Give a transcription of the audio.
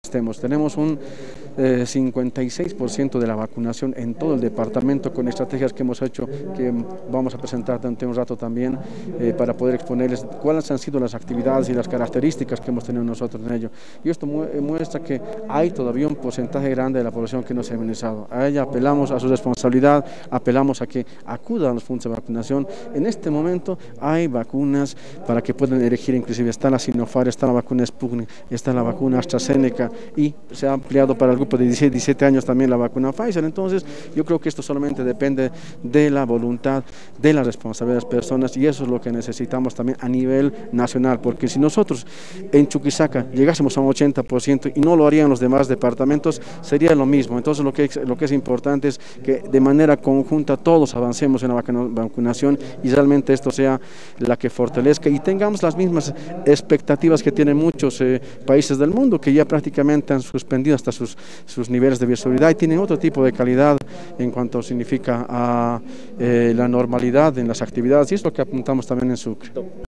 estemos. Tenemos un 56% de la vacunación en todo el departamento con estrategias que hemos hecho, que vamos a presentar dentro de un rato también para poder exponerles cuáles han sido las actividades y las características que hemos tenido nosotros en ello. Y esto muestra que hay todavía un porcentaje grande de la población que no se ha inmunizado. A ella apelamos a su responsabilidad, apelamos a que acudan a los puntos de vacunación. En este momento hay vacunas para que puedan elegir, inclusive está la Sinopharm, está la vacuna Sputnik, está la vacuna AstraZeneca y se ha ampliado para el grupo de 17 años también la vacuna Pfizer. Entonces yo creo que esto solamente depende de la voluntad, de la responsabilidad de las personas, y eso es lo que necesitamos también a nivel nacional, porque si nosotros en Chuquisaca llegásemos a un 80% y no lo harían los demás departamentos, sería lo mismo. Entonces lo que es importante es que de manera conjunta todos avancemos en la vacunación y realmente esto sea la que fortalezca y tengamos las mismas expectativas que tienen muchos países del mundo, que ya prácticamente han suspendido hasta sus niveles de bioseguridad y tienen otro tipo de calidad en cuanto significa a la normalidad en las actividades, y es lo que apuntamos también en Sucre.